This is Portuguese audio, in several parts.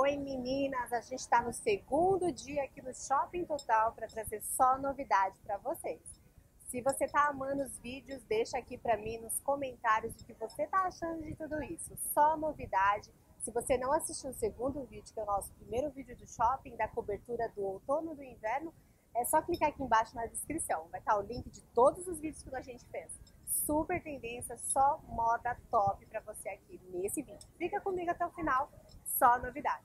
Oi meninas, a gente está no segundo dia aqui no Shopping Total para trazer só novidade para vocês. Se você tá amando os vídeos, deixa aqui para mim nos comentários o que você tá achando de tudo isso. Só novidade. Se você não assistiu o segundo vídeo, que é o nosso primeiro vídeo do shopping, da cobertura do outono e do inverno, é só clicar aqui embaixo na descrição. Vai estar o link de todos os vídeos que a gente fez. Super tendência, só moda top para você aqui nesse vídeo. Fica comigo até o final, só novidade.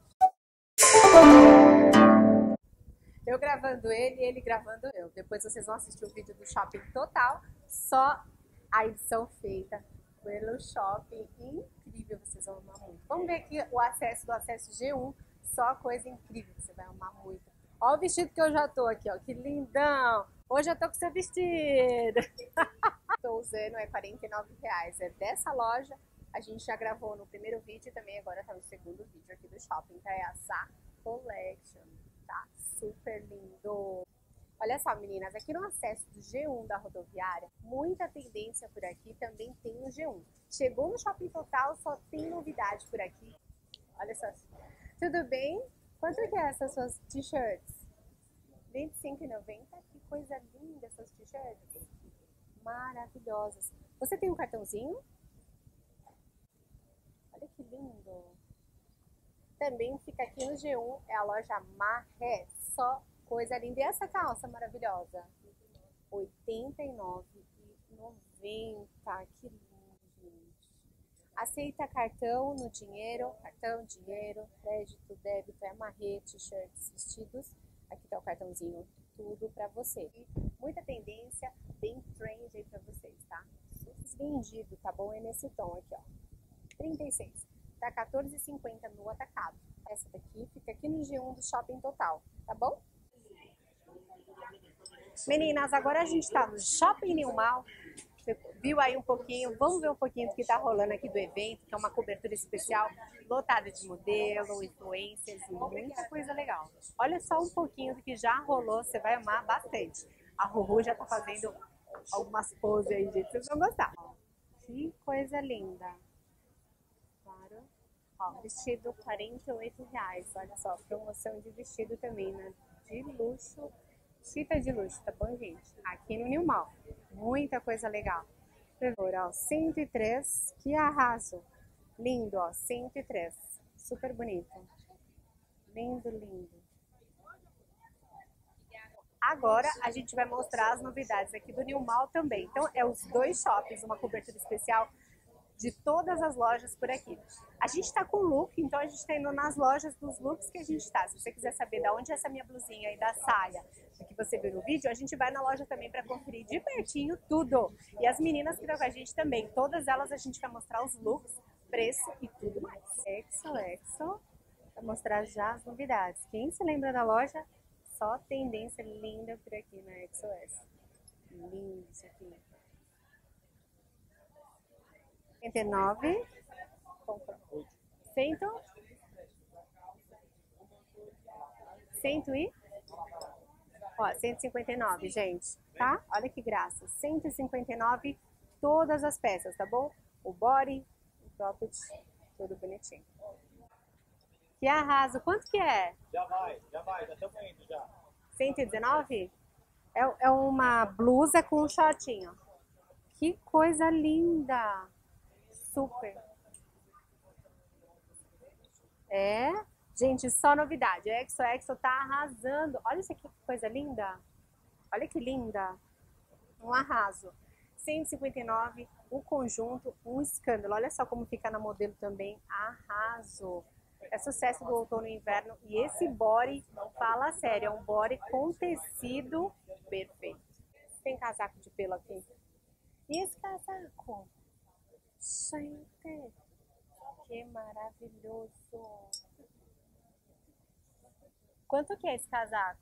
Eu gravando ele e ele gravando eu. Depois vocês vão assistir o vídeo do Shopping Total, só a edição feita pelo shopping. Incrível, vocês vão amar muito. Vamos ver aqui o acesso do acesso G1, só coisa incrível, você vai amar muito. Ó o vestido que eu já tô aqui, ó, que lindão. Hoje eu tô com seu vestido. Tô usando, é R$49, é dessa loja. A gente já gravou no primeiro vídeo e também agora tá no segundo vídeo aqui do shopping, tá? É a Sa Collection, tá? Super lindo. Olha só, meninas, aqui no acesso do G1 da rodoviária, muita tendência por aqui, também tem no G1. Chegou no Shopping Total, só tem novidade por aqui. Olha só. Tudo bem? Quanto que é essas suas t-shirts? R$25,90? Que coisa linda essas t-shirts. Maravilhosas. Você tem um cartãozinho? Olha que lindo. Também fica aqui no G1, é a loja Marré. Só coisa linda. E essa calça maravilhosa? R$89,90. Que lindo, gente. Aceita cartão no dinheiro, dinheiro, crédito, débito, é Marré, t-shirts, vestidos. Aqui tá o cartãozinho, tudo pra você. E muita tendência, bem trend aí pra vocês, tá? Vendido, tá bom? É nesse tom aqui, ó. 36. Tá R$14,50 no atacado. Essa daqui fica aqui no G1 do Shopping Total, tá bom? Meninas, agora a gente tá no Shopping New Mall. Você viu aí um pouquinho, vamos ver um pouquinho do que tá rolando aqui do evento, que é uma cobertura especial, lotada de modelo, influencers e muita coisa legal. Olha só um pouquinho do que já rolou, você vai amar bastante. A Ruhu já tá fazendo algumas poses aí, gente, vocês vão gostar. Que coisa linda. Claro. Ó, vestido R$48. Olha só, promoção de vestido também, né? De luxo. Chita de luxo, tá bom, gente? Aqui no New Mall. Muita coisa legal. Ó, 103. Que arraso. Lindo, ó. 103. Super bonito. Lindo, lindo. Agora a gente vai mostrar as novidades aqui do New Mall também. Então, é os dois shoppings, uma cobertura especial de todas as lojas por aqui. A gente tá com look, então a gente tá indo nas lojas dos looks que a gente tá. Se você quiser saber de onde é essa minha blusinha aí da saia, que você viu no vídeo, a gente vai na loja também para conferir de pertinho tudo. E as meninas que estão com a gente também, todas elas a gente vai mostrar os looks, preço e tudo mais. XOXO, vai mostrar já as novidades. Quem se lembra da loja? Só tendência linda por aqui na XOXO. Lindo isso aqui. 109. Compra. 100. 100 e? Ó, 159, gente, tá? Olha que graça. 159, todas as peças, tá bom? O body, o cropped, tudo bonitinho. Que arraso. Quanto que é? Já vai, já estamos indo já. 119? É uma blusa com um shortinho. Que coisa linda. Super. É, gente, só novidade. A XOXO tá arrasando. Olha isso aqui, que coisa linda. Olha que linda. Um arraso. 159, o conjunto, um escândalo. Olha só como fica na modelo também. Arraso. É sucesso do outono e inverno. E esse body, não fala sério, é um body com tecido perfeito. Tem casaco de pelo aqui. E esse casaco? Gente, que maravilhoso. Quanto que é esse casaco?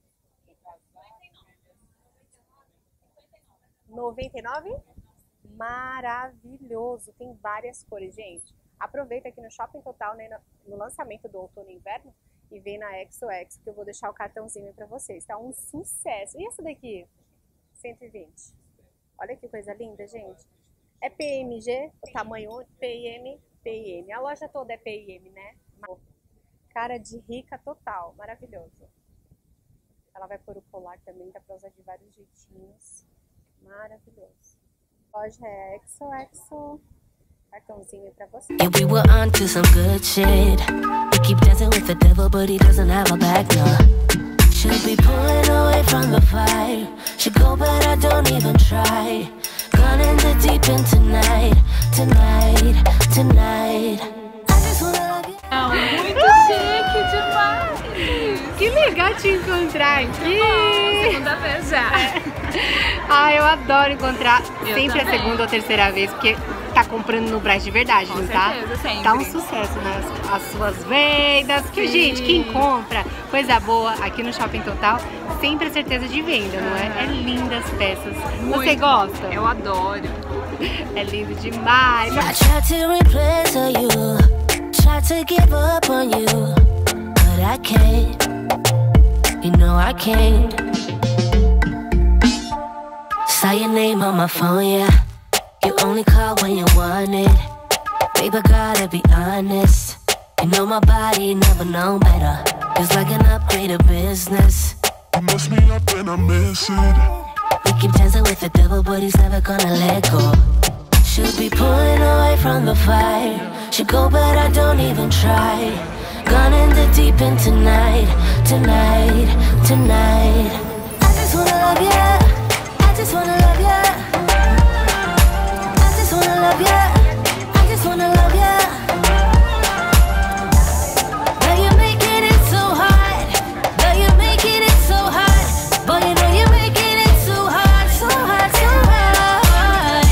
99? Maravilhoso. Tem várias cores, gente. Aproveita aqui no Shopping Total, né, no lançamento do outono e inverno, e vem na XOXO, que eu vou deixar o cartãozinho aí pra vocês. Tá um sucesso. E essa daqui? 120. Olha que coisa linda, gente. É PMG, o tamanho PM, PIM. A loja toda é PIM, né? Cara de rica total, maravilhoso. Ela vai pôr o colar também, dá pra usar de vários jeitinhos. Maravilhoso. Loja é XOXO. Cartãozinho pra você. And we were on to some good shit. We keep dancing with the devil, but he doesn't have a back, no. Should be pulling away from the fire. Should go, but I don't even try. Gone in the deep end tonight, tonight, tonight. I just wanna love you. Muito chique demais! Que legal te encontrar aqui! Segunda vez já. Eu adoro encontrar sempre também. a segunda ou terceira vez, porque tá comprando no Brás de verdade, Com não tá? certeza, sempre. Tá um sucesso nas suas vendas. Que, gente, quem compra coisa boa aqui no Shopping Total, sempre a certeza de venda, não é? É lindas peças. Você gosta? Eu adoro. É lindo demais. I tried to replace you, tried to give up on you, but I can't. You know I can't. Saw your name on my phone, yeah. You only call when you want it. Baby, gotta be honest. You know my body never known better. It's like an upgraded business. You mess me up and I miss it. We keep dancing with the devil, but he's never gonna let go. Should be pulling away from the fire. Should go, but I don't even try. Gone in the deep end tonight, tonight, tonight. I just wanna love ya. I just wanna love ya. I just wanna love ya. I just wanna love ya. Girl, you're making it so hard. Girl, you're making it so hard. Boy, you know you're making it so hard, so hard, so hard.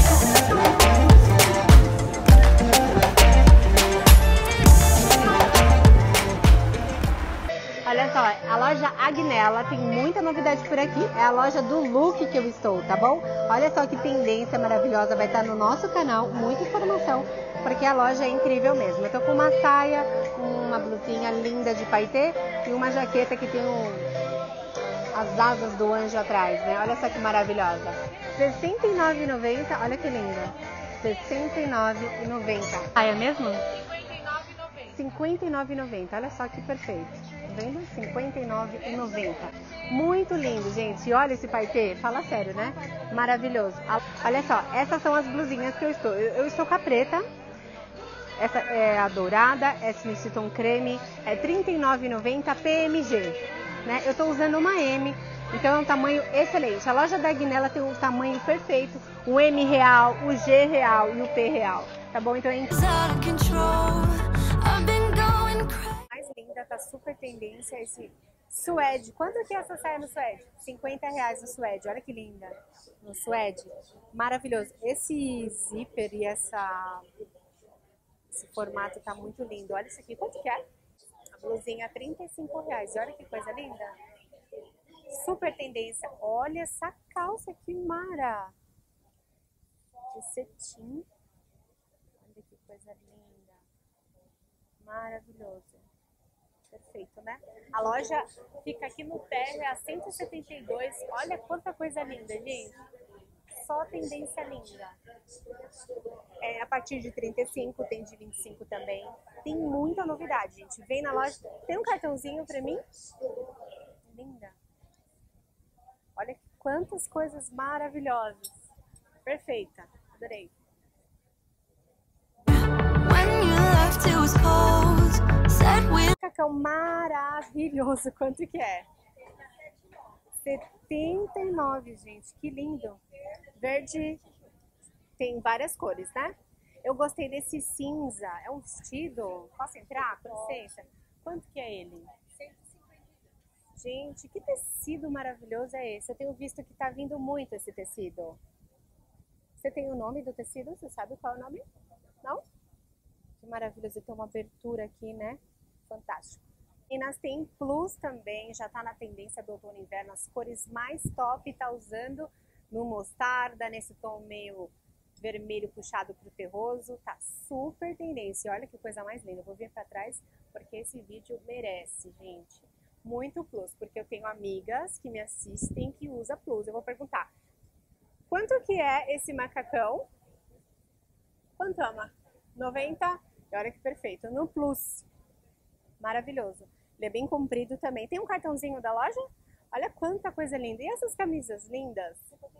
Olha só, a loja Agnella tem muita novidade por aqui. É a loja do look que eu estou, tá bom? Olha só que tendência maravilhosa vai estar no nosso canal. Muita informação, porque a loja é incrível mesmo. Eu tô com uma saia, uma blusinha linda de paetê e uma jaqueta que tem as asas do anjo atrás, né? Olha só que maravilhosa. R$ 69,90, olha que linda. R$ 69,90. Saia mesmo? R$ 59,90. Olha só que perfeito. Tá vendo? R$ 59,90. Muito lindo, gente. E olha esse paetê. Fala sério, né? Maravilhoso. Olha só, essas são as blusinhas que eu estou. Eu estou com a preta. Essa é a dourada. Essa nesse tom creme. É R$ 39,90 PMG. Né? Eu estou usando uma M. Então é um tamanho excelente. A loja da Agnella tem um tamanho perfeito. O M real, o G real e o P real. Tá bom? Então é incrível. Mais linda, tá super tendência esse suede. Quanto que é essa saia no suede? R$50 no suede, olha que linda. No suede, maravilhoso. Esse zíper e esse formato tá muito lindo. Olha isso aqui, quanto que é? A blusinha R$35, olha que coisa linda. Super tendência. Olha essa calça, que mara. De cetim. Olha que coisa linda. Maravilhoso. Perfeito, né? A loja fica aqui no térreo, é a 172. Olha quanta coisa linda, gente. Só tendência linda. É, a partir de 35, tem de 25 também. Tem muita novidade, gente. Vem na loja. Tem um cartãozinho pra mim? Linda. Olha quantas coisas maravilhosas. Perfeita. Adorei. Macacão maravilhoso. Quanto que é? R$79, gente. Que lindo. Verde tem várias cores, né? Eu gostei desse cinza. É um vestido. Posso entrar? Com licença. Quanto que é ele? 150. Gente, que tecido maravilhoso é esse? Eu tenho visto que tá vindo muito esse tecido. Você tem o nome do tecido? Você sabe qual é o nome? Não? Que maravilhoso. Tem uma abertura aqui, né? Fantástico. E nós tem plus também, já tá na tendência do outono e inverno, as cores mais top, tá usando no mostarda, nesse tom meio vermelho puxado pro terroso, tá super tendência. Olha que coisa mais linda. Eu vou vir pra trás porque esse vídeo merece, gente. Muito plus, porque eu tenho amigas que me assistem que usa plus. Eu vou perguntar, quanto que é esse macacão? Quanto ama? 90? Olha que perfeito. No plus. Maravilhoso. Ele é bem comprido também. Tem um cartãozinho da loja? Olha quanta coisa linda. E essas camisas lindas?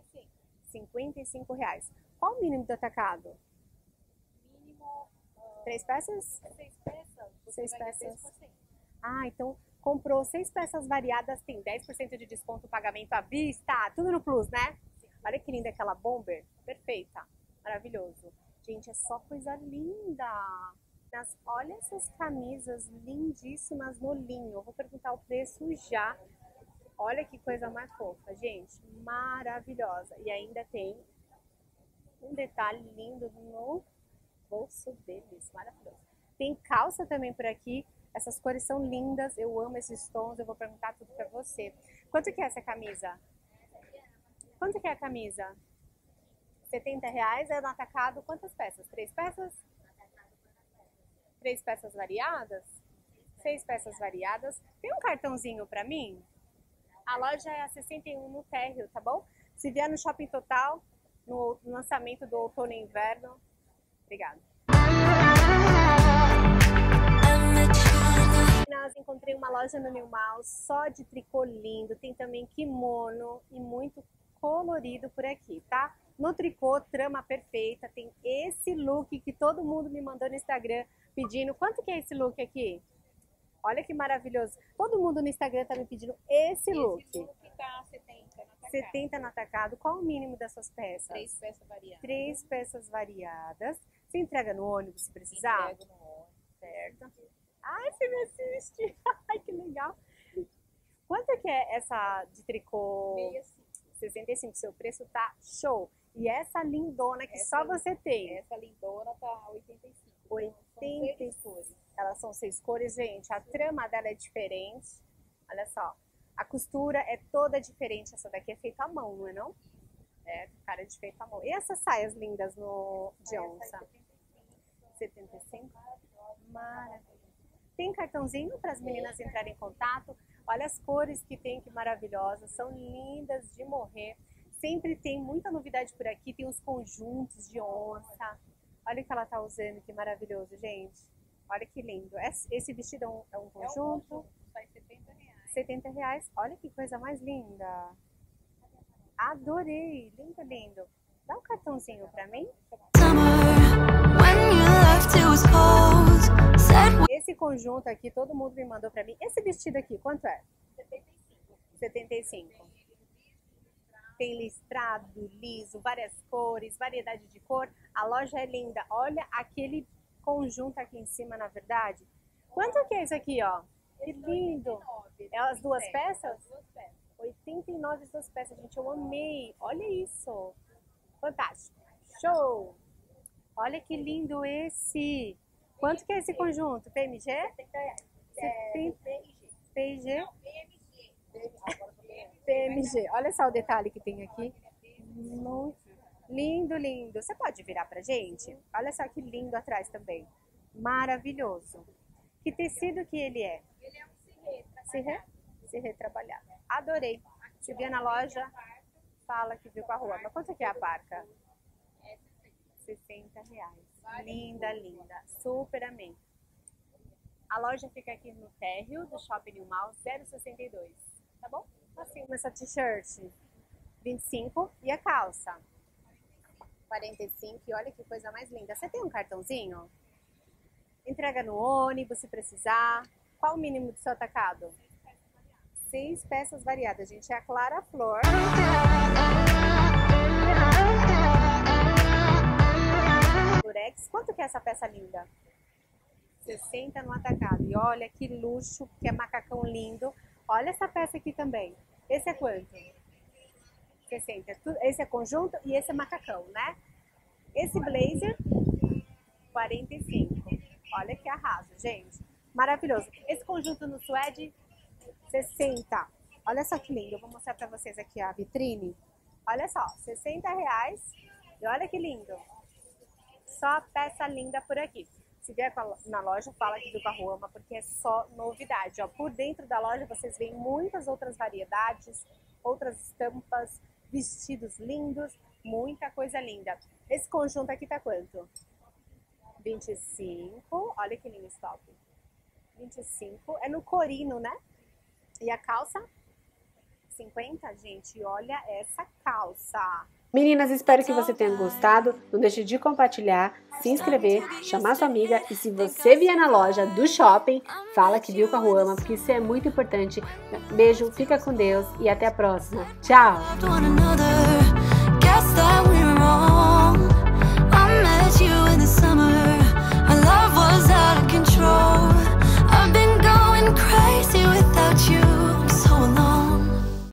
R$55. Qual o mínimo do atacado? Mínimo 3 peças? 6 peças. Você 6 ganha peças. 10%. Ah, então comprou 6 peças variadas, tem 10% de desconto, pagamento à vista, tudo no Plus, né? Olha que linda aquela bomber, perfeita, maravilhoso. Gente, é só coisa linda. Olha essas camisas lindíssimas no linho. Eu vou perguntar o preço já. Olha que coisa mais fofa, gente, maravilhosa. E ainda tem um detalhe lindo no bolso deles, maravilhoso. Tem calça também por aqui. Essas cores são lindas, eu amo esses tons, eu vou perguntar tudo pra você. Quanto que é essa camisa? Quanto que é a camisa? R$70, é no atacado, quantas peças? 3 peças? 3 peças variadas? 6 peças variadas. Tem um cartãozinho pra mim? A loja é a 61 no térreo, tá bom? Se vier no Shopping Total, no lançamento do outono e inverno. Obrigada. Encontrei uma loja no New Mall só de tricô lindo, tem também kimono e muito colorido por aqui, tá? No tricô, trama perfeita, tem esse look que todo mundo me mandou no Instagram pedindo. Quanto que é esse look aqui? Olha que maravilhoso. Todo mundo no Instagram tá me pedindo esse look. Esse look tá 70 no atacado. 70 no atacado. Qual o mínimo dessas peças? 3 peças variadas. 3 peças variadas. Você entrega no ônibus se precisar? Entrego no ônibus. Certo. Ai, você me assiste. Ai, que legal. Quanto que é essa de tricô? 65. Seu preço tá show. E essa lindona que só você tem? Essa lindona tá 85. 85. Elas são 6 cores, gente. A trama dela é diferente. Olha só. A costura é toda diferente. Essa daqui é feita à mão, não é não? É, cara de feita à mão. E essas saias lindas de onça? 75. Maravilha. Tem cartãozinho para as meninas entrarem em contato. Olha as cores que tem, que maravilhosas. São lindas de morrer. Sempre tem muita novidade por aqui. Tem os conjuntos de onça. Olha o que ela tá usando, que maravilhoso, gente. Olha que lindo. Esse vestido é um conjunto. Sai R$70. R$70. Olha que coisa mais linda. Adorei. Lindo, lindo. Dá um cartãozinho para mim. Esse conjunto aqui, todo mundo me mandou pra mim. Esse vestido aqui, quanto é? 75. Tem listrado, liso, várias cores, variedade de cor. A loja é linda. Olha aquele conjunto aqui em cima, na verdade. Quanto que é isso aqui, ó? Que lindo. É as 2 peças? 89 as 2 peças, gente. Eu amei. Olha isso. Fantástico. Show. Olha que lindo esse. Quanto que é esse conjunto? PMG? 70 reais. PG? PMG. Olha só o detalhe que tem aqui. Muito lindo, lindo. Você pode virar pra gente? Olha só que lindo atrás também. Maravilhoso. Que tecido que ele é? Ele é um cirrê. Cirrê trabalhado. Adorei. Se vier na loja, fala que viu com a rua. Mas quanto que é a parca? R$60. Linda, linda. Super amei. A loja fica aqui no térreo do Shopping New Mall 062. Tá bom? Assim, essa t-shirt 25 e a calça 45. E olha que coisa mais linda. Você tem um cartãozinho? Entrega no ônibus se precisar. Qual o mínimo do seu atacado? 6 peças variadas, gente. É a Clara Flor. Quanto que é essa peça linda? 60 no atacado. E olha que luxo, que é macacão lindo. Olha essa peça aqui também. Esse é quanto? 60. Esse é conjunto e esse é macacão, né? Esse blazer, 45. Olha que arraso, gente. Maravilhoso. Esse conjunto no suede, 60. Olha só que lindo. Eu vou mostrar pra vocês aqui a vitrine. Olha só, R$60. E olha que lindo. Só peça linda por aqui. Se vier na loja, fala que viu com a Roma, porque é só novidade. Ó, por dentro da loja vocês veem muitas outras variedades, outras estampas, vestidos lindos, muita coisa linda. Esse conjunto aqui tá quanto? 25. Olha que lindo esse top. 25. É no corino, né? E a calça? 50, gente. Olha essa calça. Meninas, espero que você tenha gostado. Não deixe de compartilhar, se inscrever, chamar sua amiga. E se você vier na loja do shopping, fala que viu com a Ruama, porque isso é muito importante. Beijo, fica com Deus e até a próxima. Tchau!